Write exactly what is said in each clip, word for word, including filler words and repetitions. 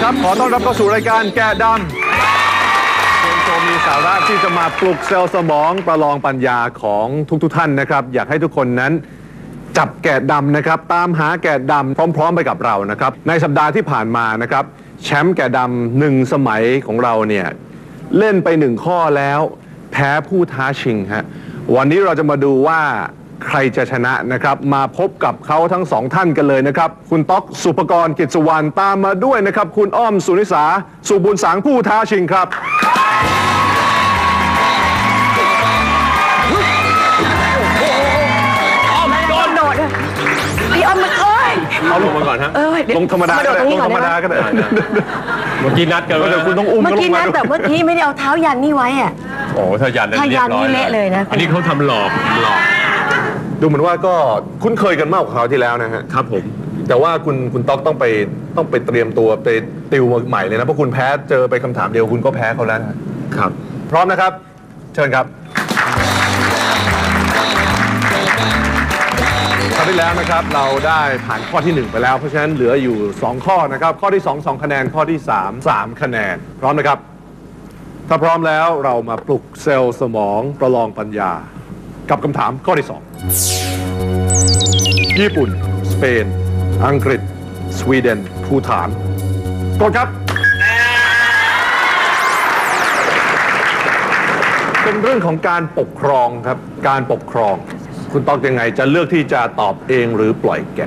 ครับขอต้อนรับเข้าสู่รายการแกะดำเกมโชว์มีสาระที่จะมาปลุกเซลล์สมองประลองปัญญาของทุกๆท่านนะครับอยากให้ทุกคนนั้นจับแกะดำนะครับตามหาแกะดำพร้อมๆไปกับเรานะครับในสัปดาห์ที่ผ่านมานะครับแชมป์แกะดำหนึ่งสมัยของเราเนี่ยเล่นไปหนึ่งข้อแล้วแพ้ผู้ท้าชิงฮะวันนี้เราจะมาดูว่าใครจะชนะนะครับมาพบกับเขาทั้งสองท่านกันเลยนะครับคุณต๊อกสุภกรกิจสุวรรณตามมาด้วยนะครับคุณอ้อมสุนิสาสุบุญสังผู้ท้าชิงครับอ้อมโดนโดดพี่อ้อมมันเอ้ยเอาลงมาก่อนฮะลงธรรมดาก็ได้ลงธรรมดาก็ได้เมื่อกี้นัดกันเดี๋ยวคุณต้องอุ้มเมื่อกี้นัดแต่เมื่อกี้ไม่ได้เอาเท้ายันนี่ไว้อะโอ้ถ้ายันถ้ายันนี่เละเลยนะอันนี้เขาทำหลอกหลอกดูเหมือนว่าก็คุ้นเคยกันมากกว่าคราวที่แล้วนะฮะครับผมแต่ว่าคุณคุณต๊อกต้องไปต้องไปเตรียมตัวไปติวใหม่เลยนะเพราะคุณแพ้เจอไปคำถามเดียวคุณก็แพ้เขาแล้วครับพร้อมนะครับเชิญครับคราวที่แล้วนะครับเราได้ผ่านข้อที่หนึ่งไปแล้วเพราะฉะนั้นเหลืออยู่สองข้อนะครับข้อที่สอง สองคะแนนข้อที่สาม สามคะแนนพร้อมนะครับถ้าพร้อมแล้วเรามาปลุกเซลล์สมองประลองปัญญากับคำถามข้อที่สองญี่ปุ่นสเปนอังกฤษสวีเดนภูฏานกดครับเป็นเรื่องของการปกครองครับการปกครองคุณตอบยังไงจะเลือกที่จะตอบเองหรือปล่อยแกะ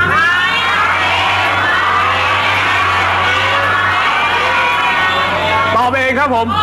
ตอบเองครับผม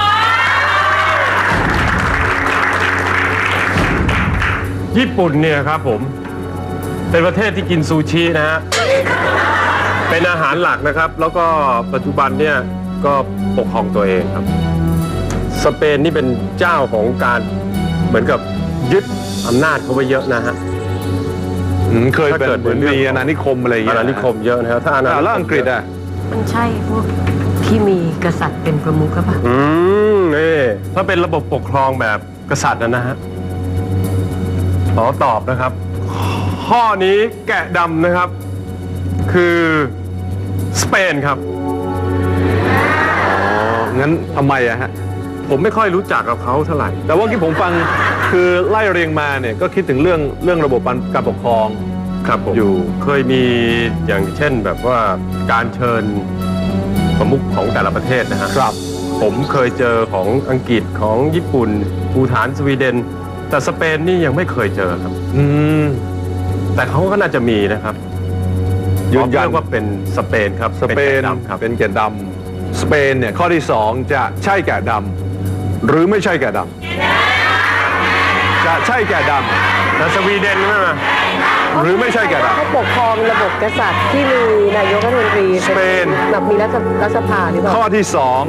ญี่ปุ่นเนี่ยครับผมเป็นประเทศที่กินซูชินะฮะเป็นอาหารหลักนะครับแล้วก็ปัจจุบันเนี่ยก็ปกครองตัวเองครับสเปนนี่เป็นเจ้าของการเหมือนกับยึดอำนาจเขาไว้เยอะนะฮะเคยเป็นเหมือนมีอาณานิคมอะไรอย่างเงี้ยอาณานิคมเยอะนะครับถ้าอาณาแล้วอังกฤษอ่ะมันใช่พวกที่มีกษัตริย์เป็นประมุขหรือเปล่าอืมนี่ถ้าเป็นระบบปกครองแบบกษัตริย์นะฮะขอตอบนะครับข้อนี้แกะดำนะครับคือสเปนครับอ๋องั้นทำไมอะฮะผมไม่ค่อยรู้จักกับเขาเท่าไหร่แต่ว่าที่ผมฟังคือไล่เรียงมาเนี่ยก็คิดถึงเรื่องเรื่องระบบการปกครองครับผมอยู่เคยมีอย่างเช่นแบบว่าการเชิญประมุขของแต่ละประเทศนะฮะครับผมเคยเจอของอังกฤษของญี่ปุ่นภูฏานสวีเดนแต่สเปนนี่ยังไม่เคยเจอครับอืมแต่เขาก็น่าจะมีนะครับยืนยันว่าเป็นสเปนครับสเปนเป็นแกะดำสเปนเนี่ยข้อที่สองจะใช่แกะดำหรือไม่ใช่แกะดำจะใช่แกะดำแล้วสวีเดนใช่ไหมหรือไม่ใช่แกะดำเขาปกครองระบบกษัตริย์ที่มีนายกรัฐมนตรีสเปนแบบมีรัฐสภาหรือเปล่าข้อที่สอง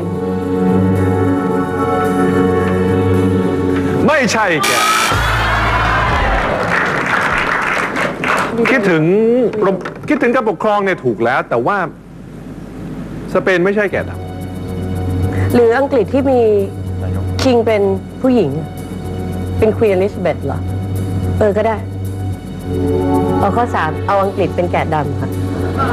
ไม่ใช่แกะคิดถึงคิดถึงการปกครองเนี่ยถูกแล้วแต่ว่าสเปนไม่ใช่แกะดำหรืออังกฤษที่มีคิงเป็นผู้หญิงเป็นควีนอลิซาเบธเหรอเออก็ได้เอาข้อสามเอาอังกฤษเป็นแกะดำค่ะ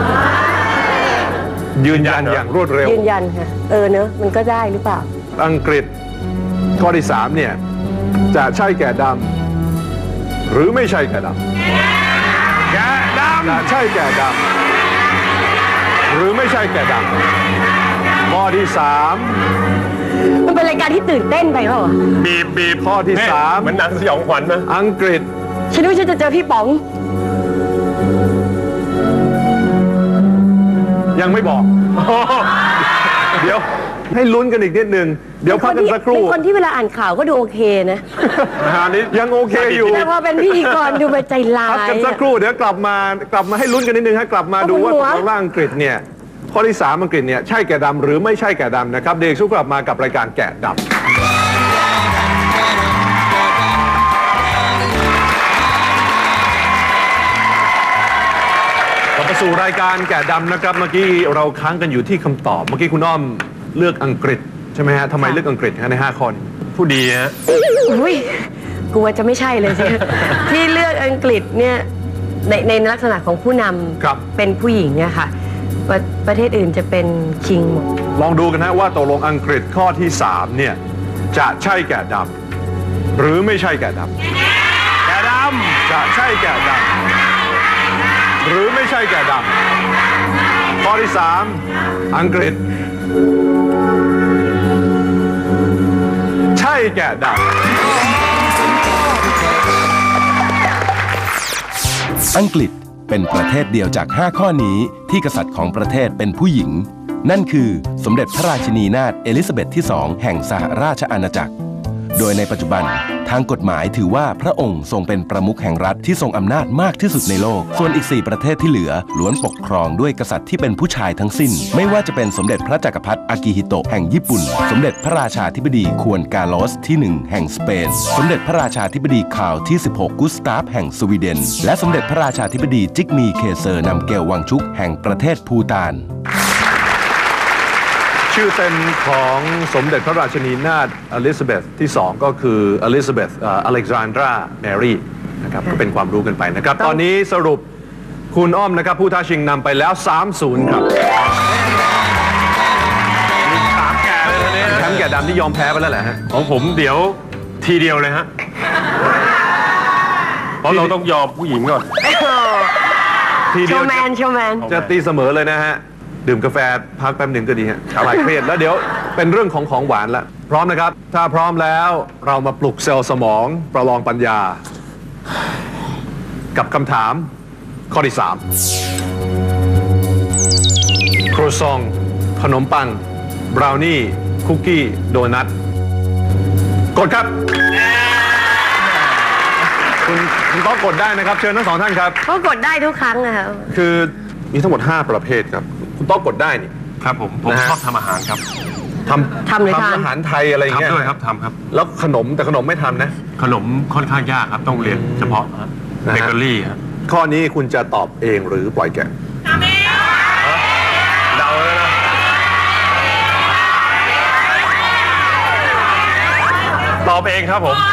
ยืนยันอย่างรวดเร็วยืนยันค่ะเออเนอะมันก็ได้หรือเปล่าอังกฤษข้อที่สามเนี่ยจะใช่แกะดำหรือไม่ใช่แกะดำแกะดำจะใช่แกะดำหรือไม่ใช่แกะดำข้อที่สามมันเป็นรายการที่ตื่นเต้นไปเปล่าบีบบีบข้อที่สามเหมือนหนังสยองขวัญนะอังกฤษฉันว่าฉันจะเจอพี่ป๋องยังไม่บอกเดี๋ยวให้ลุ้นกันอีกนิดนึงเดี๋ยวพักกันสักครู่เป็นคนที่เวลาอ่านข่าวก็ดูโอเคนะอันนี้ยังโอเคอยู่แต่พอเป็นพิธีกรดูไปใจร้ายพักกันสักครู่เดี๋ยวกลับมากลับมาให้ลุ้นกันนิดนึงให้กลับมาดูว่าตกลงอังกฤษเนี่ยข้อที่สามอังกฤษเนี่ยใช่แกะดำหรือไม่ใช่แกะดำนะครับเด็กชุกกลับมากับรายการแกะดำกลับมาสู่รายการแกะดำนะครับเมื่อกี้เราค้างกันอยู่ที่คำตอบเมื่อกี้คุณอ้อมเลือกอังกฤษใช่ไหมฮะทำไมเลือกอังกฤษฮะในห้าข้อผู้ดีฮะอุ้ยกลัวจะไม่ใช่เลยสิที่เลือกอังกฤษเนี่ยในในลักษณะของผู้นำเป็นผู้หญิงเนี่ยค่ะประประเทศอื่นจะเป็นคิงหมดลองดูกันนะว่าตกลงอังกฤษข้อที่สามเนี่ยจะใช่แกะดำหรือไม่ใช่แกะดำแกะดำจะใช่แกะดำหรือไม่ใช่แกะดำข้อที่สามอังกฤษ ใช่แกะดำอังกฤษเป็นประเทศเดียวจากห้าข้อนี้ที่กษัตริย์ของประเทศเป็นผู้หญิงนั่นคือสมเด็จพระราชินีนาถเอลิซาเบธที่สองแห่งสหราชอาณาจักรโดยในปัจจุบันทางกฎหมายถือว่าพระองค์ทรงเป็นประมุขแห่งรัฐที่ทรงอำนาจมากที่สุดในโลกส่วนอีกสี่ประเทศที่เหลือล้วนปกครองด้วยกษัตริย์ที่เป็นผู้ชายทั้งสิ้นไม่ว่าจะเป็นสมเด็จพระจักรพรรดิอากิฮิโตะแห่งญี่ปุ่นสมเด็จพระราชาธิบดีควนกาโลสที่หนึ่งแห่งสเปนสมเด็จพระราชาธิบดีคาร์ลที่สิบหกกุสตาฟแห่งสวีเดนและสมเด็จพระราชาธิบดีจิกมีเคเซอร์นำเกลวังชุกแห่งประเทศพูฏานชื่อเต็มของสมเด็จพระราชินีนาถอลิซาเบธที่สองก็คืออลิซาเบธอเล็กซานดราแมรี่นะครับก็เป็นความรู้กันไปนะครับตอนนี้สรุปคุณอ้อมนะครับผู้ท้าชิงนำไปแล้ว สามศูนย์ ครับมีสามแก่เลยทีนี้แชมป์แก่ดำที่ยอมแพ้ไปแล้วแหละฮะของผมเดี๋ยวทีเดียวเลยฮะเพราะเราต้องยอมผู้หญิงก่อนทีโชเดียวว์แมนโชว์แมนจะตีเสมอเลยนะฮะดื่มกาแฟพักแป๊บหนึ่งก็ดีฮะคลายเครียดแล้วเดี๋ยวเป็นเรื่องของของหวานละพร้อมนะครับถ้าพร้อมแล้วเรามาปลุกเซลล์สมองประลองปัญญา กับคำถามข้อที่สามครัวซองขนมปังบราวนี่คุกกี้โดนัทกดครับคุณคุณต้องกดได้นะครับเชิญทั้งสองท่านครับก็กดได้ทุกครั้งนะครับคือมีทั้งหมดห้าประเภทครับคุณต้องกดได้นี่ครับผมผมนะฮะชอบทำอาหารครับทำทำเลยทานทำอาหารไทยอะไรอย่างเงี้ยทำด้วยครับทำครับแล้วขนมแต่ขนมไม่ทำนะขนมค่อนข้างยากครับต้องเรียนเฉพาะนะฮะเบเกอรี่ครับข้อนี้คุณจะตอบเองหรือปล่อยแกะเดาเลยนะตอบเองครับผม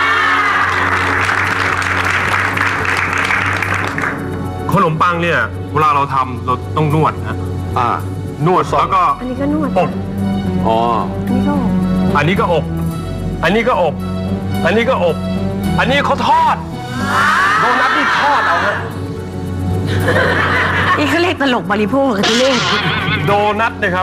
ขนมปังเนี่ยเวลาเราทำเราต้องนวดนะอ่านวดแล้วก็อันนี้ก็นวดอบอ๋ออันนี้ก็อบอันนี้ก็อบ อันนี้ก็อบ อันนี้ก็อบ อันนี้เขาทอดโดนัทนี่ทอดเอาฮะนี่เขาเรียกตลกบริโภคที่เล่นโดนัทนะครับ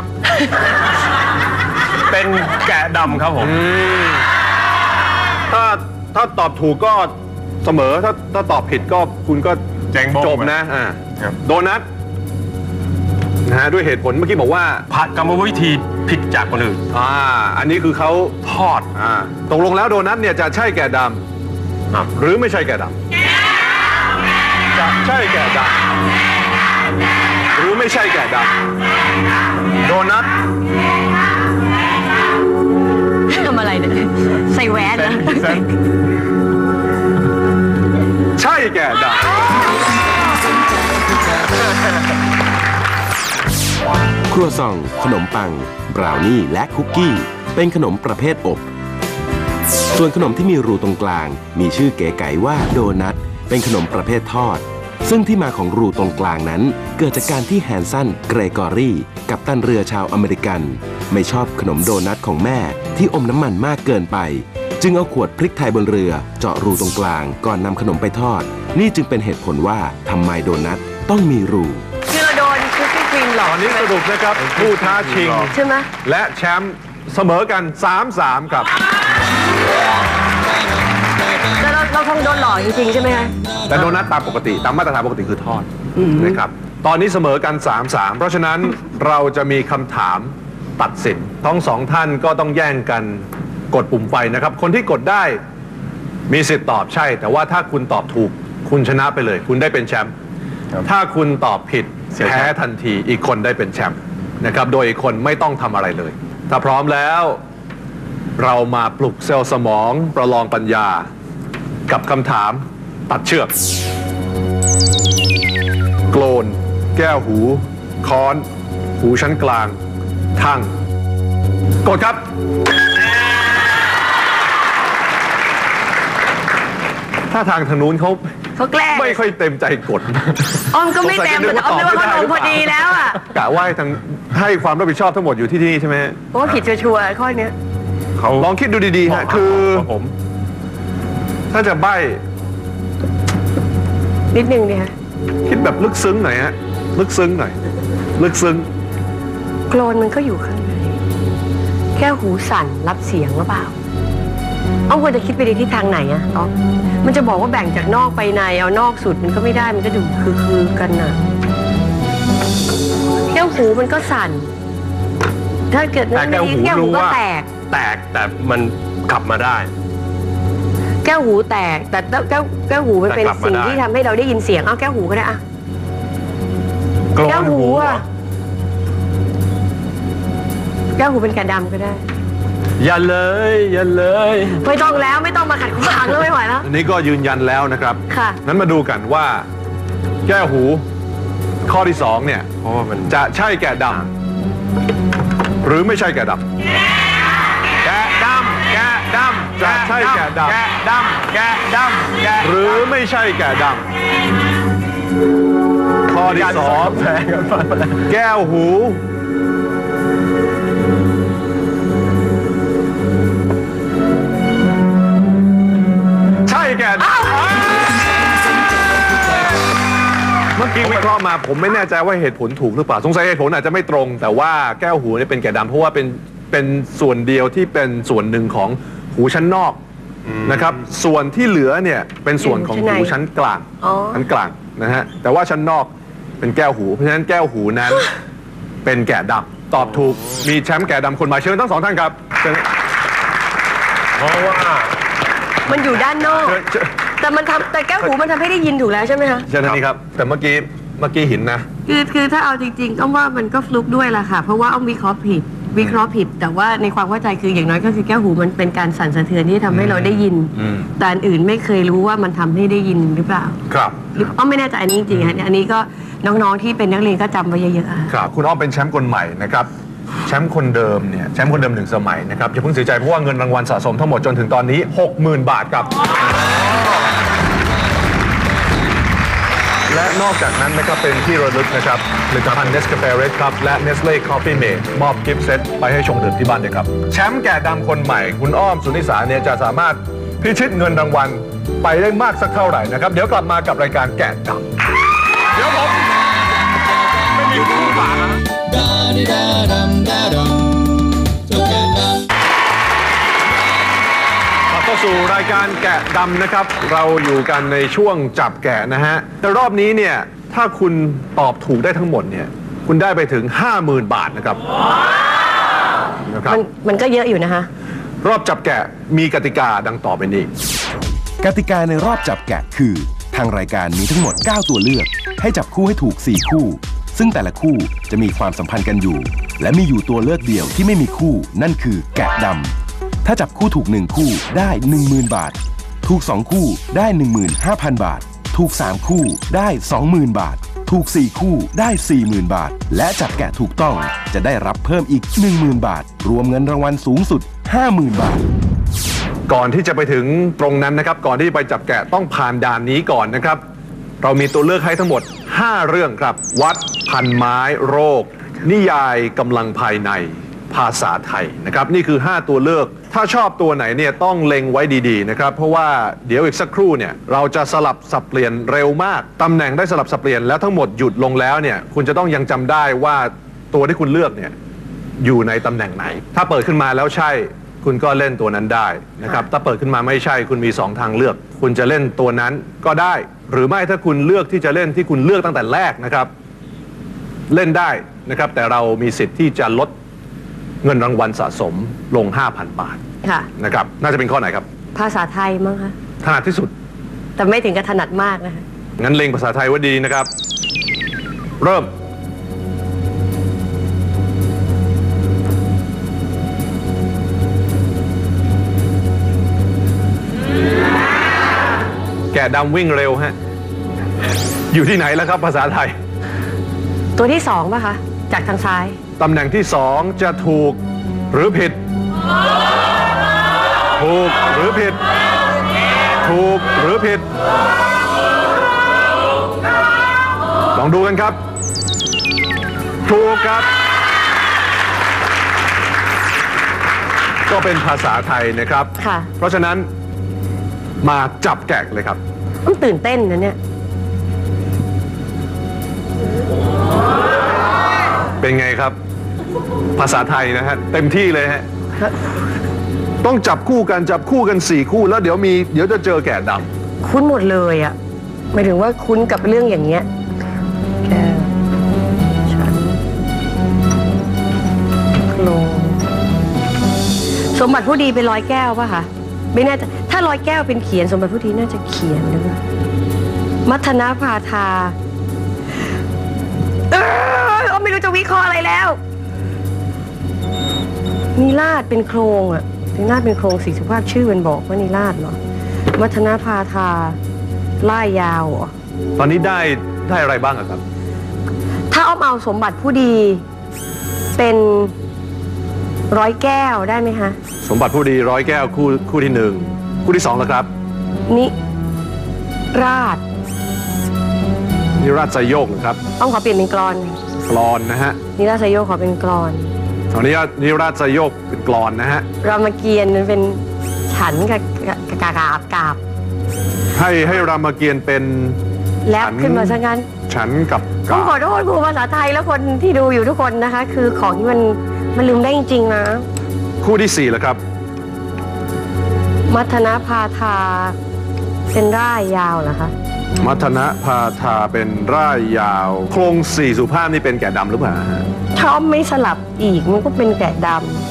เป็นแกะดำครับผมอืมถ้าถ้าตอบถูกก็เสมอถ้าถ้าตอบผิดก็คุณก็แจงบงจบนะอ่าครับโดนัทนะฮะด้วยเหตุผลเมื่อกี้บอกว่าผัดกรรมวิธีผิดจากคนอื่นอ่าอันนี้คือเขาทอดอ่าตกลงแล้วโดนัทเนี่ยจะใช่แกะดครับำหรือไม่ใช่แกะดำจะใช่แกะดำหรือไม่ใช่แกะดำโดนัททำอะไรเนี่ยใส่แหวนนะใช่แกะดำครัวซองขนมปัง บราวนี่และคุกกี้เป็นขนมประเภทอบส่วนขนมที่มีรูตรงกลางมีชื่อเก๋ไก๋ว่าโดนัทเป็นขนมประเภททอดซึ่งที่มาของรูตรงกลางนั้นเกิดจากการที่แฮนสันเกรกอรี่กัปตันเรือชาวอเมริกันไม่ชอบขนมโดนัทของแม่ที่อมน้ำมันมากเกินไปจึงเอาขวดพริกไทยบนเรือเจาะรูตรงกลางก่อนนำขนมไปทอดนี่จึงเป็นเหตุผลว่าทำไมโดนัทต้องมีรูคือเราโดนคุกกี้ครีมหลอกตอนนี้สรุปนะครับผู้ท้าชิงใช่ไหมและแชมป์เสมอกัน สามสาม ครับแต่เราเราคงโดนหลอกจริงๆใช่ไหมคะแต่โดนัทตามปกติตามมาตรฐานปกติคือทอดนะครับตอนนี้เสมอกัน สามสาม เพราะฉะนั้นเราจะมีคำถามตัดสินทั้งสองท่านก็ต้องแย่งกันกดปุ่มไฟนะครับ คนที่กดได้มีสิทธิ์ตอบใช่ แต่ว่าถ้าคุณตอบถูกคุณชนะไปเลย คุณได้เป็นแชมป์ถ้าคุณตอบผิดแพ้ทันทีอีกคนได้เป็นแชมป์นะครับโดยอีกคนไม่ต้องทำอะไรเลย ถ้าพร้อมแล้วเรามาปลุกเซลล์สมองประลองปัญญากับคำถามตัดเชือกโกลนแก้วหู ค้อน หูชั้นกลางทั่งกดครับ ถ้าทางทางนู้นเขาเขาแกล้งไม่ค่อยเต็มใจกดอ้อมก็ไม่เต็มแต่อ้อมนึกว่าเขาลงพอดีแล้วอ่ะกะว่าให้ทางให้ความรับผิดชอบทั้งหมดอยู่ที่นี่ใช่ไหมเพราะว่าผิดชัวร์ๆข้อเนี้ยเขาลองคิดดูดีๆฮะคือผมถ้าจะใบ้นิดนึงเนี่ยคิดแบบลึกซึ้งหน่อยฮะลึกซึ้งหน่อยลึกซึ้งโคลนมันก็อยู่ข้างในแค่หูสั่นรับเสียงหรือเปล่าอ้อมควรจะคิดไปในทิศทางไหนอะอ๋อมันจะบอกว่าแบ่งจากนอกไปในเอานอกสุดมันก็ไม่ได้มันก็ดูคือคือกันน่ะแก้วหูมันก็สั่น ถ้าเกิดแต่แก้วหูแก้วหูรู้ก็ว่าแตกแตกแต่มันกลับมาได้แก้วหูแตก แต่แก้วแก้วหูมันเป็นแต่กลับมาสิ่งได้ที่ทำให้เราได้ยินเสียงเอาแก้วหูก็ได้อะโกรธแก้วหูเหรอะแก้วหูเป็นแกะดำก็ได้อย่าเลยอย่าเลยไม่ต้องแล้วไม่ต้องมาขัดขวางแล้วไม่ไหวแล้วอันนี้ก็ยืนยันแล้วนะครับค่ะงั้นมาดูกันว่า แก้วหูข้อที่สองเนี่ยเพราะว่ามันจะใช่แกะดำหรือไม่ใช่แกะดำแกะดำแกะดำจะใช่แกะดำแกะดำแกะดำแกะหรือไม่ใช่แกะดำข้อที่สองแก้วหู ใช่แกะดำเมื่อกี้วิเคราะห์มาผมไม่แน่ใจว่าเหตุผลถูกหรือเปล่าสงสัยเหตุผลอาจจะไม่ตรง แต่ว่าแก้วหูเนี่ยเป็นแกะดำเพราะว่าเป็นเป็นส่วนเดียวที่เป็นส่วนหนึ่งของหูชั้นนอกนะครับ ส่วนที่เหลือเนี่ยเป็นส่วนของหูชั้นกลางอ๋อชั้นกลางนะฮะแต่ว่าชั้นนอกเป็นแก้วหู เพราะฉะนั้นแก้วหูนั้น เป็นแกะดำตอบถูกมีแชมป์แกะดำคนมาเชิญทั้งสองท่านครับเชิญเพราะว่ามันอยู่ด้านนอกเชิญเชิญแต่มันทำแต่แก้วหูมันทำให้ได้ยินถูกแล้วใช่ไหมคะเชิญทางนี้ครับ แต่เมื่อกี้เมื่อกี้หินนะคือคือถ้าเอาจริงๆอ้อมว่ามันก็ฟลุกด้วยล่ะค่ะ เพราะว่าอ้อมวิเคราะห์ผิด วิเคราะห์ผิด แต่ว่าในความเข้าใจคืออย่างน้อยก็คือแก้วหูมันเป็นการสั่นสะเทือนที่ทำให้เราได้ยินอืมแต่อันอื่นไม่เคยรู้ว่ามันทำให้ได้ยินหรือเปล่าครับหรืออ้อมไม่แน่ใจอันนี้จริงๆฮะอันนี้ก็น้องๆที่เป็นนักเรียนก็จำไว้เยอะๆอะครับคุณอ้อมเป็นแชมป์คนใหม่นะครับแชมป์คนเดิมเนี่ยแชมป์คนเดิมหนึ่งสมัยนะครับอย่าเพิ่งเสียใจเพราะว่าเงินรางวัลสะสมทั้งหมดจนถึงตอนนี้ หกหมื่น บาทครับ และนอกจากนั้นนะครับเป็นที่ระลึกนะครับผลิตภัณฑ์ Nescafe Red ครับและ Nestle Coffee Mate มอบกิฟต์เซตไปให้ชงดื่มที่บ้านด้วยครับแชมป์แกะดำคนใหม่คุณอ้อมสุนิสาเนี่ยจะสามารถพิชิตเงินรางวัลไปได้มากสักเท่าไหร่นะครับเดี๋ยวกลับมากับรายการแกะดำเดี๋ยวผมไม่มีคู่ฝานะกลับเข้าสู่รายการแกะดำนะครับ เราอยู่กันในช่วงจับแกะนะฮะแต่รอบนี้เนี่ยถ้าคุณตอบถูกได้ทั้งหมดเนี่ยคุณได้ไปถึง ห้าหมื่น บาทนะครับนะครับมันมันก็เยอะอยู่นะคะรอบจับแกะมีกติกาดังต่อไปนี้กติกาในรอบจับแกะคือ ทางรายการมีทั้งหมด เก้า ตัวเลือก ให้จับคู่ให้ถูก สี่ คู่ ซึ่งแต่ละคู่จะมีความสัมพันธ์กันอยู่ และมีอยู่ตัวเลือกเดียวที่ไม่มีคู่ นั่นคือแกะดำถ้าจับคู่ถูก หนึ่ง คู่ได้ หนึ่งหมื่น บาท ถูก สอง คู่ได้ หนึ่งหมื่นห้าพัน บาท ถูก สาม คู่ได้ สองหมื่น บาท ถูก สี่ คู่ได้ สี่หมื่น บาท และจับแกะถูกต้องจะได้รับเพิ่มอีก หนึ่งหมื่น บาท รวมเงินรางวัลสูงสุด ห้าหมื่น บาทก่อนที่จะไปถึงตรงนั้นนะครับ ก่อนที่จะไปจับแกะต้องผ่านด่านนี้ก่อนนะครับ เรามีตัวเลือกให้ทั้งหมด ห้า เรื่องครับ วัด พันไม้ โรค นิยายกำลังภายใน ภาษาไทยนะครับ นี่คือ ห้า ตัวเลือก ถ้าชอบตัวไหนเนี่ยต้องเล็งไว้ดีๆนะครับ เพราะว่าเดี๋ยวอีกสักครู่เนี่ยเราจะสลับสับเปลี่ยนเร็วมากตำแหน่งได้สลับสับเปลี่ยนแล้วทั้งหมดหยุดลงแล้วเนี่ยคุณจะต้องยังจำได้ว่าตัวที่คุณเลือกเนี่ยอยู่ในตำแหน่งไหน ถ้าเปิดขึ้นมาแล้วใช่คุณก็เล่นตัวนั้นได้นะครับถ้าเปิดขึ้นมาไม่ใช่คุณมีสองทางเลือก คุณจะเล่นตัวนั้นก็ได้ หรือไม่ถ้าคุณเลือกที่จะเล่นที่คุณเลือกตั้งแต่แรกนะครับ เล่นได้นะครับแต่เรามีสิทธิ์ที่จะลดเงินรางวัลสะสมลง ห้าพัน บาทค่ะนะครับน่าจะเป็นข้อไหนครับภาษาไทยมั้งคะถนัดที่สุดแต่ไม่ถึงกับถนัดมากนะคะงั้นเล็งภาษาไทยไว้ดีนะครับ เริ่ม แกะดำวิ่งเร็วฮะ อยู่ที่ไหนแล้วครับภาษาไทยตัวที่สองป่ะคะ จากทางซ้ายตำแหน่งที่สองจะถูกหรือผิด ถูกหรือผิด ถูกหรือผิดองดูกันครับถูกครับก็เป็นภาษาไทยนะครับค่ะเพราะฉะนั้นมาจับแกะเลยครับต้องตื่นเต้นนะเนี่ยเป็นไงครับ ภาษาไทยนะฮะเต็มที่เลยฮะต้องจับคู่กันจับคู่กันสี่คู่แล้วเดี๋ยวมีเดี๋ยวจะเจอแกะดำคุ้นหมดเลยอ่ะหมายถึงว่าคุ้นกับเรื่องอย่างเงี้ยแก้วฉันโคลงสมบัติผู้ดีเป็นร้อยแก้วป่ะคะไม่แน่ใจถ้าร้อยแก้วเป็นเขียนสมบัติผู้ดีน่าจะเขียนหรือเปล่ามัทนาพาทาเออไม่รู้จะวิเคราะห์อะไรแล้วนิราศเป็นโครงอ่ะนิราศเป็นโครงสีสุภาพชื่อมันบอกว่านิราศเหรอมัทนาพาทาล่ายาวเหรอตอนนี้ได้ได้อะไรบ้างอะครับถ้าอ้อมเอาสมบัติผู้ดีเป็นร้อยแก้วได้ไหมคะสมบัติผู้ดีร้อยแก้วคู่คู่ที่หนึ่งคู่ที่สองแล้วครับนิราชนิราชไซโยกนะครับอ้อมขอเปลี่ยนเป็นกลอนกลอนนะฮะนิราชไซโยกขอเป็นกลอนตอนนี้นิราชไซโยกเป็นกลอนนะฮะรามเกียรติ์มันเป็นฉันกับกากาบกาบให้ให้รามเกียรติ์เป็นแลบขึ้นมาซะงั้นฉันกับต้องกาขอโทษครูภาษาไทยแล้วคนที่ดูอยู่ทุกคนนะคะ คือของที่มันมันลืมได้จริงๆนะคู่ที่สี่แล้วครับมัทนาพาทาเป็นร่ายยาวเหรอคะมัทนะพาทาเป็นร่ายยาว โครงสี่สุภาพนี่เป็นแกะดำหรือเปล่าฮะถ้าอ้อมไม่สลับอีกมันก็เป็นแกะด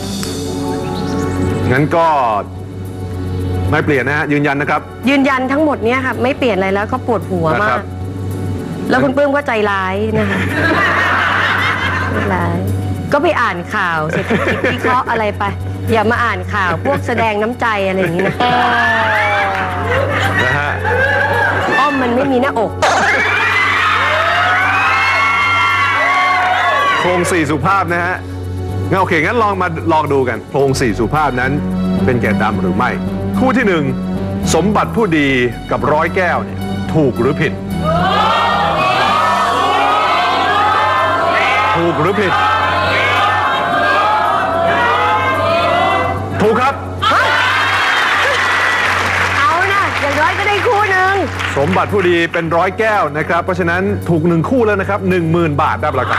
งั้นก็ไม่เปลี่ยนนะฮะยืนยันนะครับำยืนยันทั้งหมดเนี้ยค่ะไม่เปลี่ยนอะไรแล้วก็ปวดหัวนะมาครักบแล้วคุณปื้มก็ใจร้ายนะคะใจร้ายก็ไปอ่านข่าวเศรษฐกิจวิเคราะห์อะไรไป อย่ามาอ่านข่าวพวกแสดงน้ำใจอะไรอย่างนี้นะนะฮะอ้อมมันไม่มีหน้าอกโครงสี่สุภาพนะฮะงั้นโอเคงั้นลองมาลองดูกันโครงสี่สุภาพนั้นเป็นแกะดำหรือไม่ คู่ที่หนึ่งสมบัติผู้ดีกับร้อยแก้วเนี่ยถูกหรือผิด ถูกหรือผิด ถูกครับเอานะอย่างน้อยก็ได้คู่หนึ่งสมบัติผู้ดีเป็นร้อยแก้วนะครับ เพราะฉะนั้นถูกหนึ่งคู่แล้วนะครับหนึ่งหมื่นบาทได้แล้วครับ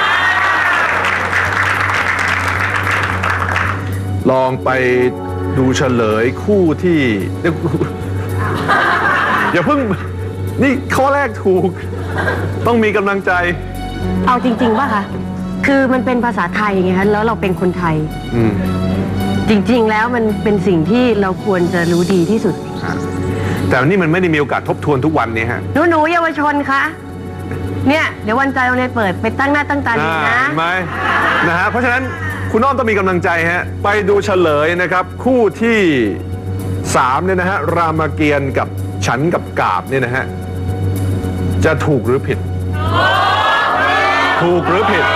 ลองไปดูเฉลยคู่ที่ อย่าเพิ่งนี่ข้อแรกถูก ต้องมีกำลังใจเอาจริงๆป่ะคะคือมันเป็นภาษาไทยไงคะแล้วเราเป็นคนไทยอืมจริงๆแล้วมันเป็นสิ่งที่เราควรจะรู้ดีที่สุดแต่นี่มันไม่ได้มีโอกาสทบทวนทุกวันนี้ฮะหนูหนูๆเยาวชนคะเนี่ยเดี๋ยววันจันทร์โรงเรียนเปิดไปตั้งหน้าตั้งตาดูอ่านะเห็นไหมนะฮะเพราะฉะนั้นคุณอ้อมต้องมีกำลังใจฮะไปดูเฉลยนะครับ คู่ที่สามเนี่ยนะฮะรามเกียรติ์กับฉันกับกาบเนี่ยนะฮะจะถูกหรือผิด ถูกหรือผิด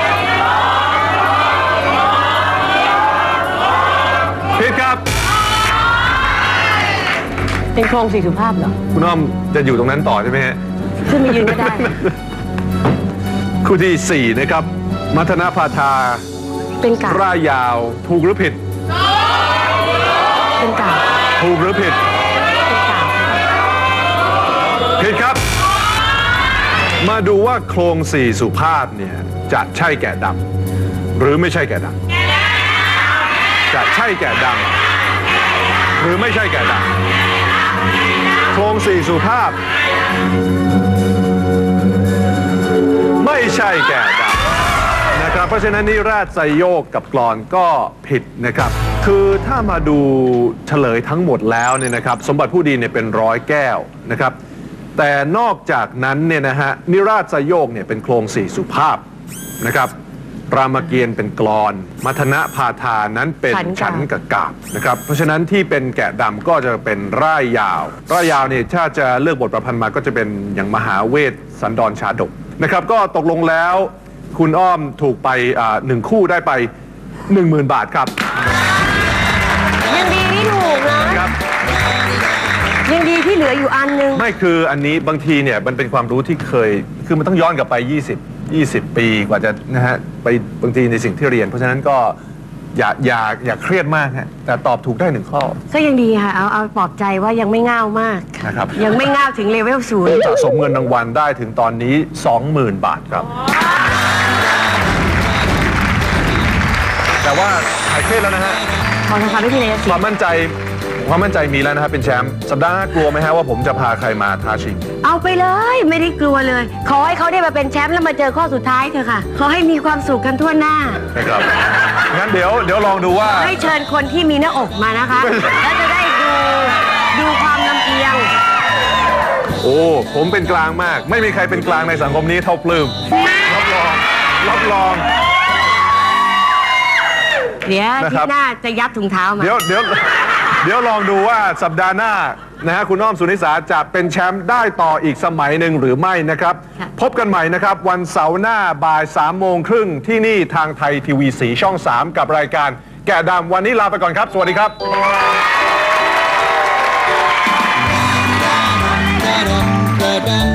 ผิดครับเป็นโครงสี่สุภาพเหรอคุณอ้อมจะอยู่ตรงนั้นต่อใช่ไหมฮะขึ้นมายืนก็ได้คู่ที่สี่นะครับมัทนาพาทาเป็นกาบร่ายยาวถูกหรือผิดเป็นกาบถูกหรือผิดเป็นกาบผิดครับ มาดูว่าโครงสี่สุภาพเนี่ยจะใช่แกะดำหรือไม่ใช่แกะดำจะใช่แกะดำหรือไม่ใช่แกะดำโครงสี่สุภาพ ไม่ใช่แกะดำนะครับเพราะฉะนั้นนิราชไซโยกกับกลอนก็ผิดนะครับ คือถ้ามาดูเฉลยทั้งหมดแล้วเนี่ยนะครับสมบัติผู้ดีเนี่ยเป็นร้อยแก้วนะครับ แต่นอกจากนั้นเนี่ยนะฮะนิราชไซโยกเนี่ยเป็นโครงสี่สุภาพนะครับรามเกียรติ์เป็นกลอน มัทนะพาทานั้นเป็นฉันกาบฉันกับกาบนะครับเพราะฉะนั้นที่เป็นแกะดำก็จะเป็นร่ายยาวร่ายยาวเนี่ยถ้าจะเลือกบทประพันธ์มาก็จะเป็นอย่างมหาเวทสันดรชาดกนะครับก็ตกลงแล้วคุณอ้อมถูกไปอ่าหนึ่งคู่ได้ไป หนึ่งหมื่น บาทครับยังดีที่ถูกนะครับยังดีที่เหลืออยู่อันนึงไม่คืออันนี้บางทีเนี่ยมันเป็นความรู้ที่เคยคือมันต้องย้อนกลับไป ยี่สิบ ยี่สิบ ปีกว่าจะนะฮะไปบางทีในสิ่งที่เรียน เพราะฉะนั้นก็อย่าอย่าอย่าเครียดมากฮะแต่ตอบถูกได้หนึ่งข้อก็ยังดีค่ะ เอาเอาปลอบใจว่ายังไม่ง่าวมากนะครับยังไม่ง่าวถึงเลเวลศูนย์สะสมเงินรางวัลได้ถึงตอนนี้ สองหมื่น บาทครับ แต่ว่าหายเครียดแล้วนะฮะขอทำความได้ที่ไหนสิความมั่นใจความมั่นใจมีแล้วนะครับเป็นแชมป์สัปดาห์หน้ากลัวไหมฮะว่าผมจะพาใครมาท้าชิงเอาไปเลยไม่ได้กลัวเลย ขอให้เขาได้มาเป็นแชมป์แล้วมาเจอข้อสุดท้ายเถอะค่ะ ขอให้มีความสุขกันทั่วหน้านะครับงั้นเดี๋ยวเดี๋ยวลองดูว่าให้เชิญคนที่มีหน้าอกมานะคะ แล้วจะได้ดูดูความลำเอียงโอ้ผมเป็นกลางมาก ไม่มีใครเป็นกลางในสังคมนี้เท่าปลื้มรับรองรับรองเดี๋ยวนะคที่รับหน้าจะยัดถุงเท้ามาเดี๋ยวเดี๋ยวเดี๋ยวลองดูว่าสัปดาห์หน้านะฮะคุณอ้อมสุนิสาจะเป็นแชมป์ได้ต่ออีกสมัยหนึ่งหรือไม่นะครับค่ะพบกันใหม่นะครับ วันเสาร์หน้าบ่ายสามโมงครึ่งที่นี่ทางไทยทีวีสีช่องสามกับรายการแกะดำวันนี้ลาไปก่อนครับ สวัสดีครับ Ba-dum, ba-dum.